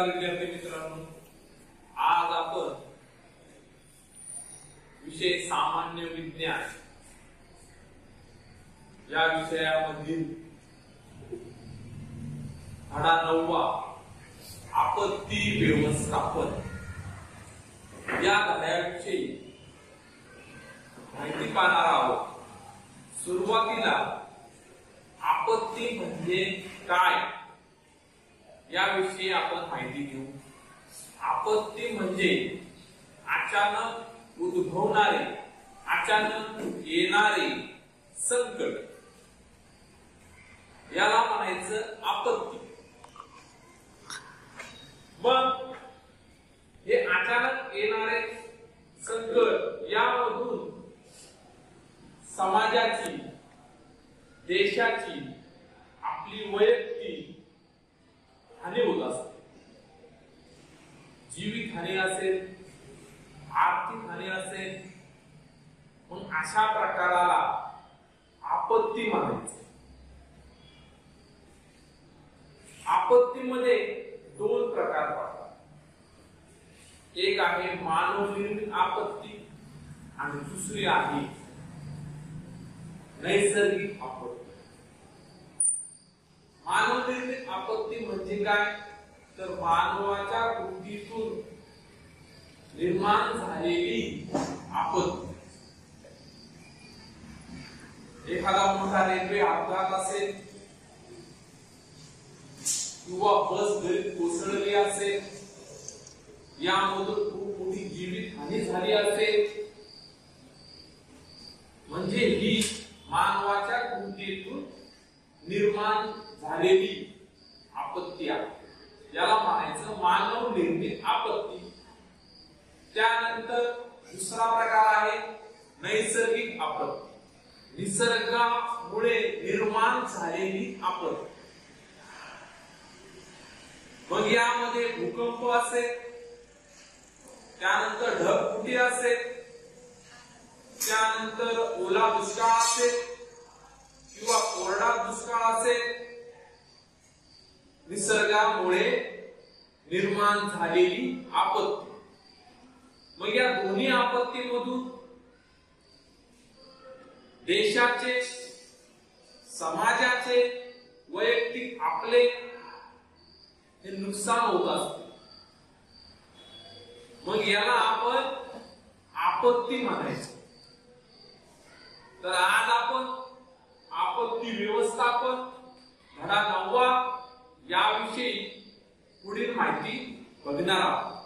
विद्यार्थी मित्रांनो, आज आपण विषय सामान्य विज्ञान या विषयामधील धडा 9 आपत्ती व्यवस्थापन या धड्याविषयी माहिती पाहणार आहोत। सुरुवातीला आपत्ती म्हणजे काय याविषयी आपण माहिती घेऊ। आपत्ती म्हणजे अचानक उद्भवणारे, अचानक येणारे संकट, याला म्हणायचं आपत्ती। मग हे अचानक येणारे संकट यामधून समाजाची, देशाची, आपली वैयक्तिक हानी होत असते। जीवित हानी असेल, आर्थिक हानी असेल, मग अशा प्रकाराला आपत्ती म्हणायचं। आपत्तीमध्ये 2 प्रकार पडतात। एक आहे मानवनिर्मित आपत्ती आणि दुसरी आहे नैसर्गिक आपत्ती। मानवनिर्मित आपत्ती म्हणजे काय, तर मानवाच्या कृतीतून निर्माण झालेली आपत्ती। एखादा मोठा रेल्वे अपघात असेल किंवा बस घरी कोसळली असेल, यामधून खूप मोठी जीवित हानी झाली असेल, म्हणजे ही मानवाच्या कृतीतून निर्माण झालेली आपत्ती आहे, याला म्हणायचं मानव निर्मित आपत्ती। त्यानंतर दुसरा प्रकार आहे नैसर्गिक आपत्ती, निसर्गामुळे निर्माण झालेली आपत्ती। मग यामध्ये भूकंप असेल, त्यानंतर ढगफुटी असेल, त्यानंतर ओला दुष्काळ असेल किंवा कोरडा दुष्काळ असेल, निसर्गामुळे निर्माण झालेली आपत्ती। मग या दोन्ही आपत्तीमधून देशाचे, समाजाचे, वैयक्तिक आपले हे नुकसान होत असते। मग याला आपण आपत्ती म्हणायचं। तर आज आपण आपत्ती व्यवस्थापन धडा 9 याविषयी पुढील माहिती बघणार आहोत।